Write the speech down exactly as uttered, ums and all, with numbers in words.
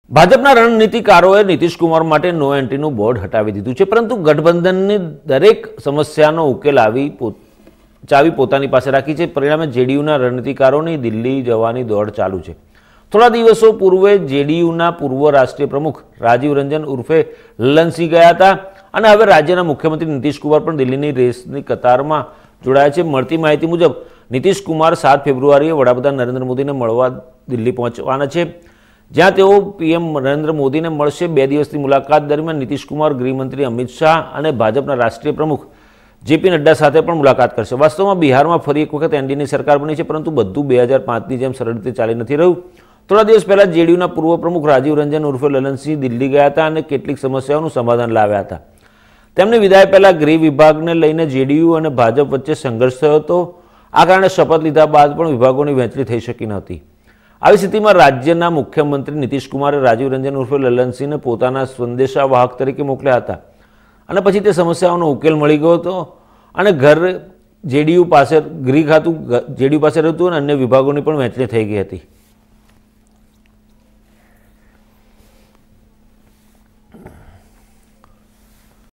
ભાજપના રણનીતિકારોએ નીતિશ કુમાર માટે નો એન્ટ્રીનું બોર્ડ હટાવી દીધું છે, પરંતુ ગઠબંધનની દરેક સમસ્યાનો ઉકેલ આવી ચાવી પોતાની પાસે રાખી છે. પરિણામે જેડીયુના રણનીતિકારોની દિલ્હી જવાની દોડ ચાલુ છે. થોડા દિવસો પૂર્વે જેડીયુના પૂર્વ રાષ્ટ્રીય પ્રમુખ રાજીવ રંજન ઉર્ફે લલનસિંહ ગયા હતા અને હવે રાજ્યના મુખ્યમંત્રી નીતિશ કુમાર પણ દિલ્હીની રેસની કતારમાં જોડાયા છે. મળતી માહિતી મુજબ નીતિશ કુમાર સાત ફેબ્રુઆરીએ વડાપ્રધાન નરેન્દ્ર મોદીને મળવા દિલ્હી પહોંચવાના છે, જ્યાં તેઓ પીએમ નરેન્દ્ર મોદીને મળશે. બે દિવસની મુલાકાત દરમિયાન નીતિશ કુમાર ગૃહમંત્રી અમિત શાહ અને ભાજપના રાષ્ટ્રીય પ્રમુખ જેપી નડ્ડા સાથે પણ મુલાકાત કરશે. વાસ્તવમાં બિહારમાં ફરી એક વખત એનડીએની સરકાર બની છે, પરંતુ બધું બે હજાર પાંચની જેમ સરળ રીતે ચાલી નથી રહ્યું. થોડા દિવસ પહેલાં જેડીયુના પૂર્વ પ્રમુખ રાજીવ રંજન ઉર્ફે લલનસિંહ દિલ્હી ગયા હતા અને કેટલીક સમસ્યાઓનું સમાધાન લાવ્યા હતા. તેમની વિદાય પહેલાં ગૃહ વિભાગને લઈને જેડીયુ અને ભાજપ વચ્ચે સંઘર્ષ થયો હતો. આ કારણે શપથ લીધા બાદ પણ વિભાગોની વહેંચણી થઈ શકી નહોતી. આવી સ્થિતિમાં રાજ્યના મુખ્યમંત્રી નીતિશ કુમારે રાજીવ રંજન ઉર્ફે લલનસિંહને પોતાના સંદેશાવાહક તરીકે મોકલ્યા હતા અને પછી તે સમસ્યાઓનો ઉકેલ મળી ગયો હતો અને ઘર જેડીયુ પાસે ગૃહ ખાતું જેડીયુ પાસે રહેતું અને અન્ય વિભાગોની પણ વહેંચણી થઈ ગઈ હતી.